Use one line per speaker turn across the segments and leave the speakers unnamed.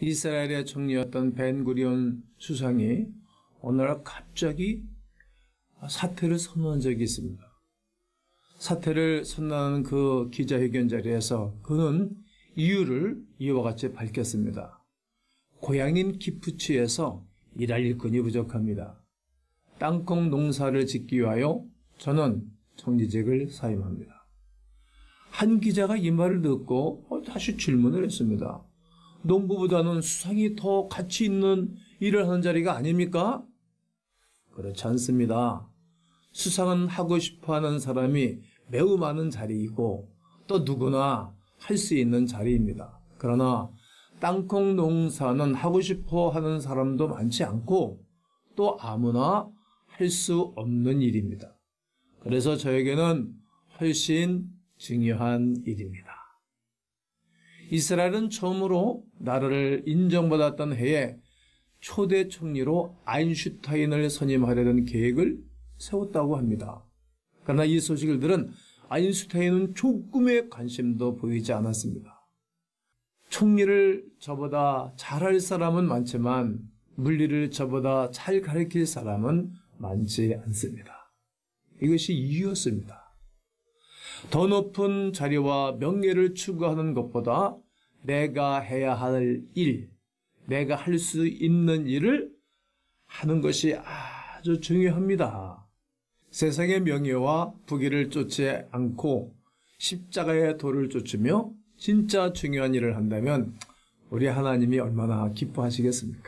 이스라엘의 총리였던 벤구리온 수상이 어느 날 갑자기 사퇴를 선언한 적이 있습니다. 사퇴를 선언하는 그 기자회견 자리에서 그는 이유를 이와 같이 밝혔습니다. 고향인 키푸츠에서 일할 일꾼이 부족합니다. 땅콩 농사를 짓기 위하여 저는 총리직을 사임합니다. 한 기자가 이 말을 듣고 다시 질문을 했습니다. 농부보다는 수상이 더 가치 있는 일을 하는 자리가 아닙니까? 그렇지 않습니다. 수상은 하고 싶어하는 사람이 매우 많은 자리이고 또 누구나 할 수 있는 자리입니다. 그러나 땅콩 농사는 하고 싶어 하는 사람도 많지 않고 또 아무나 할 수 없는 일입니다. 그래서 저에게는 훨씬 중요한 일입니다. 이스라엘은 처음으로 나라를 인정받았던 해에 초대 총리로 아인슈타인을 선임하려는 계획을 세웠다고 합니다. 그러나 이 소식을 들은 아인슈타인은 조금의 관심도 보이지 않았습니다. 총리를 저보다 잘할 사람은 많지만 물리를 저보다 잘 가르칠 사람은 많지 않습니다. 이것이 이유였습니다. 더 높은 자리와 명예를 추구하는 것보다 내가 해야 할 일, 내가 할 수 있는 일을 하는 것이 아주 중요합니다. 세상의 명예와 부귀를 쫓지 않고 십자가의 도를 쫓으며 진짜 중요한 일을 한다면 우리 하나님이 얼마나 기뻐하시겠습니까?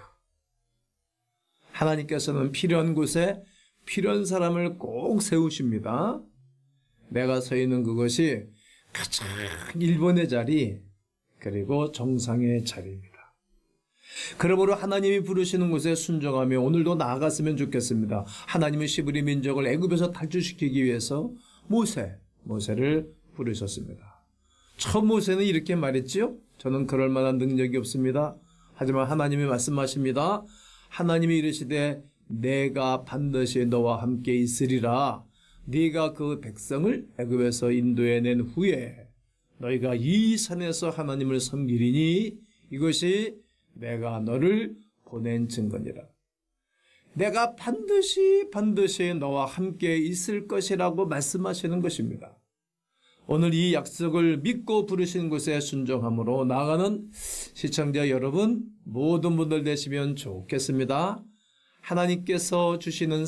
하나님께서는 필요한 곳에 필요한 사람을 꼭 세우십니다. 내가 서 있는 그것이 가장 일본의 자리, 그리고 정상의 자리입니다. 그러므로 하나님이 부르시는 곳에 순종하며 오늘도 나아갔으면 좋겠습니다. 하나님은 시브리 민족을 애굽에서 탈출시키기 위해서 모세를 부르셨습니다. 첫 모세는 이렇게 말했지요. 저는 그럴 만한 능력이 없습니다. 하지만 하나님이 말씀하십니다. 하나님이 이르시되 내가 반드시 너와 함께 있으리라. 네가 그 백성을 애굽에서 인도해낸 후에 너희가 이 산에서 하나님을 섬기리니 이것이 내가 너를 보낸 증거니라. 내가 반드시 너와 함께 있을 것이라고 말씀하시는 것입니다. 오늘 이 약속을 믿고 부르신 곳에 순종함으로 나아가는 시청자 여러분 모든 분들 되시면 좋겠습니다. 하나님께서 주시는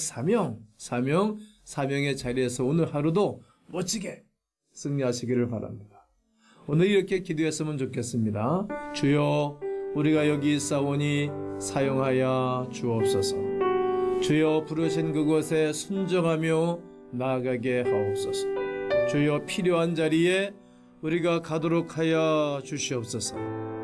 사명의 자리에서 오늘 하루도 멋지게 승리하시기를 바랍니다. 오늘 이렇게 기도했으면 좋겠습니다. 주여 우리가 여기 있사오니 사용하여 주옵소서. 주여 부르신 그곳에 순종하며 나아가게 하옵소서. 주여 필요한 자리에 우리가 가도록 하여 주시옵소서.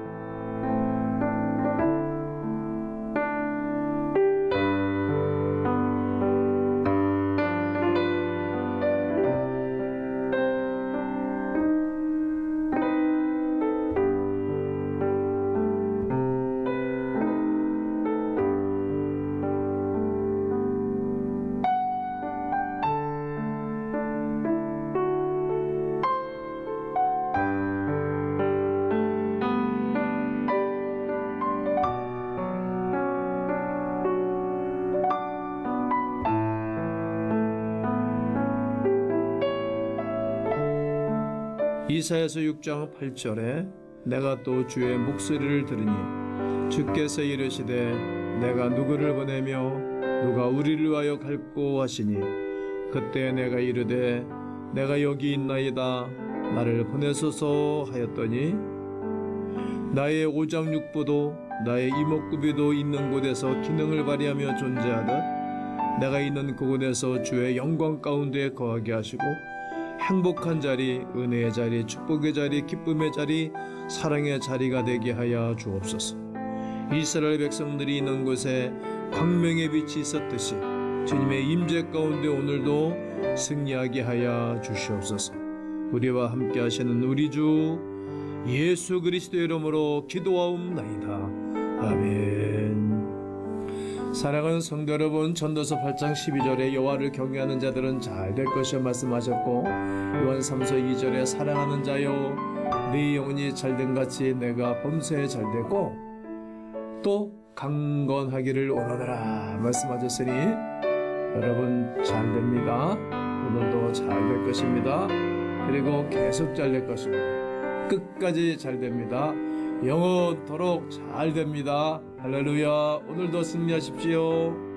이사야서 6장 8절에 내가 또 주의 목소리를 들으니 주께서 이르시되 내가 누구를 보내며 누가 우리를 위하여 갈꼬 하시니 그때 내가 이르되 내가 여기 있나이다 나를 보내소서 하였더니 나의 오장육부도 나의 이목구비도 있는 곳에서 기능을 발휘하며 존재하듯 내가 있는 그곳에서 주의 영광 가운데 거하게 하시고 행복한 자리, 은혜의 자리, 축복의 자리, 기쁨의 자리, 사랑의 자리가 되게 하여 주옵소서. 이스라엘 백성들이 있는 곳에 광명의 빛이 있었듯이 주님의 임재 가운데 오늘도 승리하게 하여 주시옵소서. 우리와 함께 하시는 우리 주 예수 그리스도의 이름으로 기도하옵나이다. 아멘. 사랑하는 성도 여러분, 전도서 8장 12절에 여호와를 경외하는 자들은 잘 될 것이라 말씀하셨고 요한 3서 2절에 사랑하는 자여 네 영혼이 잘됨같이 내가 범사에 잘되고 또 강건하기를 원하노라 말씀하셨으니 여러분 잘 됩니다. 오늘도 잘 될 것입니다. 그리고 계속 잘 될 것입니다. 끝까지 잘 됩니다. 영원토록 잘 됩니다. 할렐루야. 오늘도 승리하십시오.